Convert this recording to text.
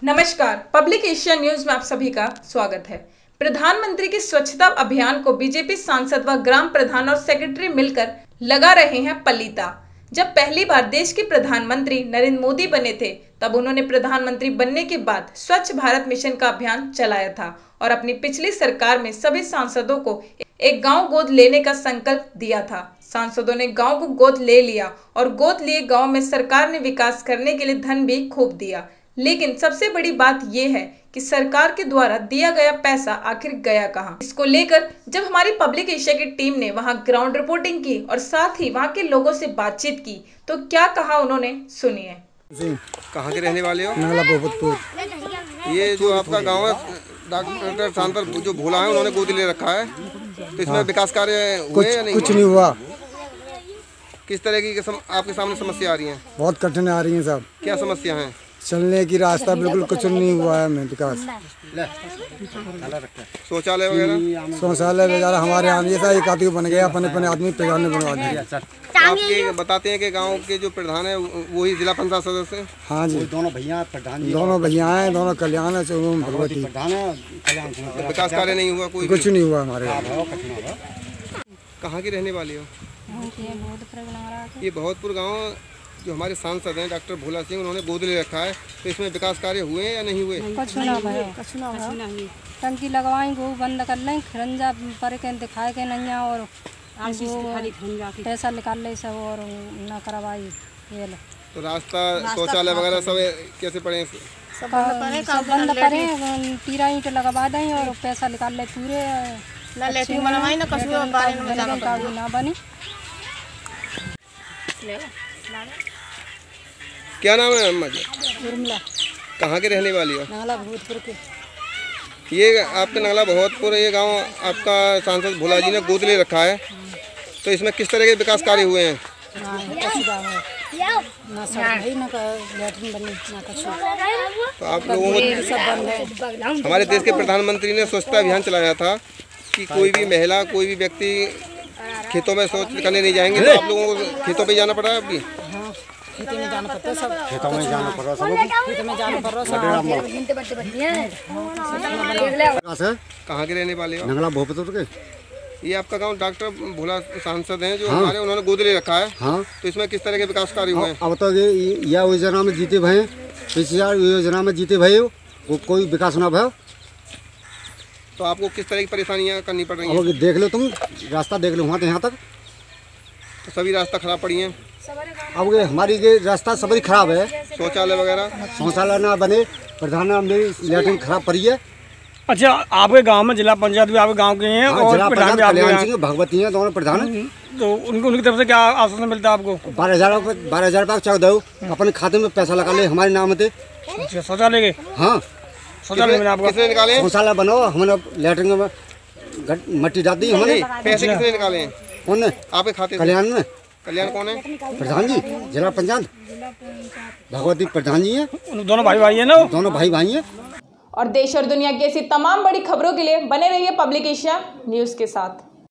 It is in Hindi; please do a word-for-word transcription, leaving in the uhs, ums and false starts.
नमस्कार, पब्लिक एशिया न्यूज में आप सभी का स्वागत है। प्रधानमंत्री के स्वच्छता अभियान को बीजेपी सांसद व ग्राम प्रधान और सेक्रेटरी मिलकर लगा रहे हैं पलीता। जब पहली बार देश के प्रधानमंत्री नरेंद्र मोदी बने थे, तब उन्होंने प्रधानमंत्री बनने के बाद स्वच्छ भारत मिशन का अभियान चलाया था और अपनी पिछली सरकार में सभी सांसदों को एक गांव गोद लेने का संकल्प दिया था। सांसदों ने गांव को गोद ले लिया और गोद लिए गांव में सरकार ने विकास करने के लिए धन भी खूब दिया। लेकिन सबसे बड़ी बात यह है कि सरकार के द्वारा दिया गया पैसा आखिर गया कहां। इसको लेकर जब हमारी पब्लिक एशिया की टीम ने वहां ग्राउंड रिपोर्टिंग की और साथ ही वहां के लोगों से बातचीत की, तो क्या कहा उन्होंने, सुनिए। कहाँ के रहने वाले हो? नाला भोपतपुर। ये जो आपका गांव है, डॉक्टर सांसद जो भोला है उन्होंने गोद ले रखा है, तो इसमें विकास कार्य हुए या नहीं? कुछ नहीं हुआ। किस तरह की सम, आपके सामने समस्या आ रही है? बहुत कठिन आ रही है साहब। क्या समस्या है? चलने की रास्ता बिल्कुल कुछ नहीं हुआ है हमें विकास। शौचालय वगैरह? शौचालय वगैरह हमारे यहाँ जैसा एक आदमी बन गया, अपने अपने आदमी प्रधान ने बनवा दिया। आपके बताते हैं कि गांव के जो प्रधान है वही जिला पंचायत सदस्य है? हाँ जी, दोनों भैया प्रधान, दोनों भैया हैं, दोनों कल्याण है, भगवती प्रधान है, कल्याण। विकास कार्य नहीं हुआ कोई? कुछ नहीं हुआ हमारे यहाँ। कहाँ की रहने वाली हो? ये बहुतपुर गाँव जो हमारे सांसद हैं डॉक्टर भोला सिंह, उन्होंने गोद ले रखा है, तो इसमें विकास कार्य हुए हैं या नहीं हुए? कुछ ना भाई, कुछ ना भाई। टंकी लगवाई, वो बंद कर लें, खरंजा पर के दिखाए के नहीं और पैसा निकाल ले सब और ना करवाई। ये लो तो रास्ता शौचालय वगैरह सब कैसे पड़े? सब बंद करें, तीरा ईंट लगवा दें और पैसा निकाल ले पूरे ना बनी। क्या नाम है अम्मा जी? उर्मिला। कहाँ के रहने वाली हो? नाला भोजपुर के। ये आपका नाला बहुतपुर, ये गांव आपका सांसद भोला जी ने गोद ले रखा है, तो इसमें किस तरह के विकास कार्य हुए हैं? ना सड़क ना लैट्रिन बनी, ना कुछ। तो आप लोगों को सब बंद है। हमारे देश के प्रधानमंत्री ने स्वच्छता अभियान चलाया था कि कोई भी महिला, कोई भी व्यक्ति खेतों में शौच करने नहीं जाएंगे, तो आप लोगों को खेतों पे जाना पड़ा है अभी? हाँ, खेतों में जाना पड़ता है, सब खेतों में जाना पड़ रहा है, खेतों में जाना पड़ रहा है। कहाँ के रहने वाले हो? नंगला भोपतपुर के। ये आपका गांव डॉक्टर भोला सांसद हैं जो हमारे, उन्होंने गोद ले रखा है, हाँ। तो इसमें किस तरह के विकास कार्य हुए हैं? अब तो ये यह योजना में जीते भय, पिछली योजना में जीते भय वो कोई विकास ना भय, तो आपको किस तरह की परेशानियां करनी पड़ रही हैं? अब देख लो, तुम रास्ता देख लो वहाँ से यहाँ तक, तो सभी रास्ता खराब पड़ी हैं। अब ये हमारी ये रास्ता सबरी खराब है, शौचालय वगैरह शौचालय ना बने, प्रधान मेरी लैट्रिन खराब पड़ी है। अच्छा, आपके गांव में जिला पंचायत भी आपके गांव के हैं हाँ, और जिला प्रधान भी कल्याण आपके सिंह भगवती हैं, दोनों प्रधान। तो उनको उनकी तरफ से क्या आश्वासन मिलता है आपको? बारह हजार रुपये बारह हजार रुपये चक दो, अपने खाते में पैसा लगा ले हमारे नाम थे। अच्छा, शौचालय के? हाँ, शौचालय में आपको किसने निकाले? शौचालय बनाओ, हमने लैट्रिन में मट्टी डाल दी हमने। पैसे किसने निकाले हैं? कौन ने? आपके खाते से? कल्याण में। कल्याण कौन है? प्रधान जी, जिला पंचायत भगवती प्रधान जी हैं। दोनों भाई भाई है ना? दोनों भाई भाई हैं। और देश और दुनिया की ऐसी तमाम बड़ी खबरों के लिए बने रहिए पब्लिक एशिया न्यूज के साथ।